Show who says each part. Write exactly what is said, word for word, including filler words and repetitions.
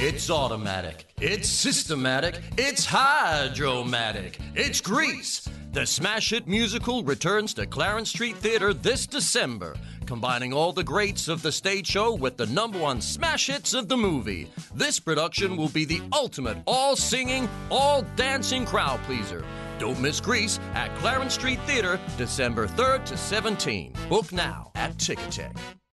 Speaker 1: It's automatic. It's systematic. It's hydromatic. It's Grease. The smash hit musical returns to Clarence St Theatre this December, combining all the greats of the stage show with the number one smash hits of the movie. This production will be the ultimate all-singing, all-dancing crowd pleaser. Don't miss Grease at Clarence St Theatre, December third to seventeenth. Book now at Ticketek.